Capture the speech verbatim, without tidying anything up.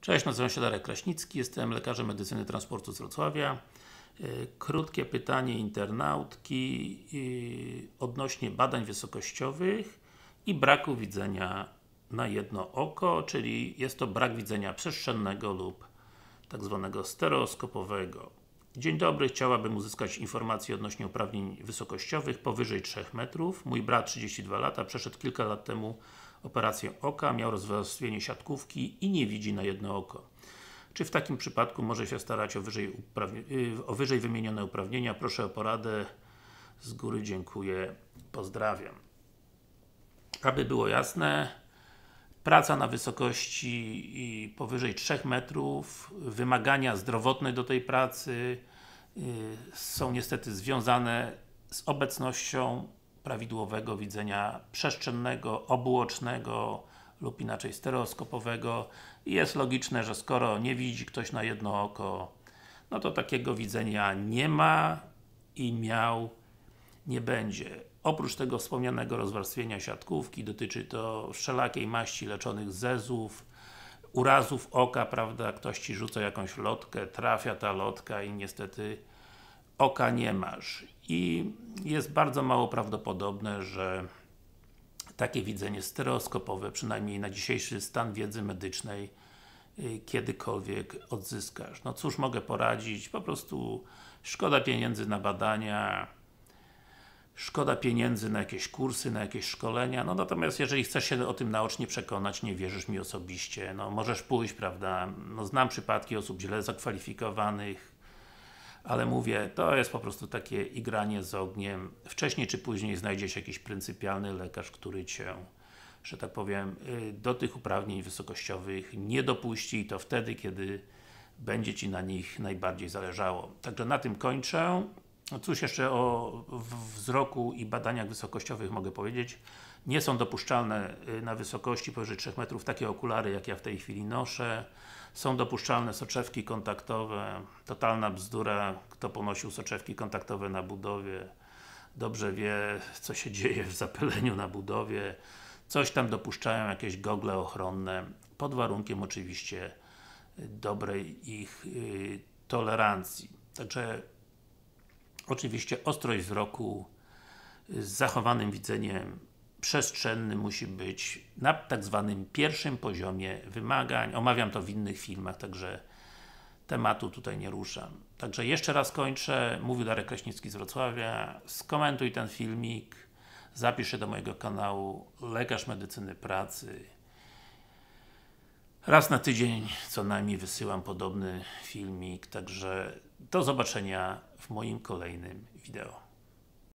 Cześć, nazywam się Darek Kraśnicki, jestem lekarzem medycyny transportu z Wrocławia. Krótkie pytanie internautki odnośnie badań wysokościowych i braku widzenia na jedno oko, czyli jest to brak widzenia przestrzennego lub tak zwanego stereoskopowego. Dzień dobry, chciałabym uzyskać informacje odnośnie uprawnień wysokościowych powyżej trzech metrów. Mój brat, trzydzieści dwa lata, przeszedł kilka lat temu operację oka, miał rozwarstwienie siatkówki i nie widzi na jedno oko. Czy w takim przypadku może się starać o wyżej, o wyżej wymienione uprawnienia? Proszę o poradę. Z góry dziękuję. Pozdrawiam. Aby było jasne, praca na wysokości powyżej trzech metrów, wymagania zdrowotne do tej pracy yy, są niestety związane z obecnością prawidłowego widzenia przestrzennego, obuocznego lub inaczej stereoskopowego i jest logiczne, że skoro nie widzi ktoś na jedno oko, no to takiego widzenia nie ma i miał nie będzie. Oprócz tego wspomnianego rozwarstwienia siatkówki, dotyczy to wszelakiej maści leczonych zezów, urazów oka, prawda, ktoś Ci rzuca jakąś lotkę, trafia ta lotka i niestety oka nie masz. I jest bardzo mało prawdopodobne, że takie widzenie stereoskopowe, przynajmniej na dzisiejszy stan wiedzy medycznej, kiedykolwiek odzyskasz. No cóż mogę poradzić, po prostu szkoda pieniędzy na badania, szkoda pieniędzy na jakieś kursy, na jakieś szkolenia, no natomiast jeżeli chcesz się o tym naocznie przekonać, nie wierzysz mi osobiście, no możesz pójść, prawda, no znam przypadki osób źle zakwalifikowanych, ale mówię, to jest po prostu takie igranie z ogniem. Wcześniej czy później znajdzie się jakiś pryncypialny lekarz, który Cię, że tak powiem, do tych uprawnień wysokościowych nie dopuści i to wtedy, kiedy będzie Ci na nich najbardziej zależało. Także na tym kończę. Cóż jeszcze o wzroku i badaniach wysokościowych mogę powiedzieć. Nie są dopuszczalne na wysokości powyżej trzech metrów takie okulary, jak ja w tej chwili noszę. Są dopuszczalne soczewki kontaktowe. Totalna bzdura. Kto ponosił soczewki kontaktowe na budowie, dobrze wie, co się dzieje w zapyleniu na budowie. Coś tam dopuszczają, jakieś gogle ochronne, pod warunkiem oczywiście dobrej ich yy, tolerancji. Także oczywiście ostrość wzroku z zachowanym widzeniem przestrzennym musi być na tak zwanym pierwszym poziomie wymagań. Omawiam to w innych filmach, także tematu tutaj nie ruszam. Także jeszcze raz kończę. Mówił Darek Kraśnicki z Wrocławia. Skomentuj ten filmik, zapisz się do mojego kanału Lekarz Medycyny Pracy. Raz na tydzień co najmniej wysyłam podobny filmik, także do zobaczenia w moim kolejnym wideo.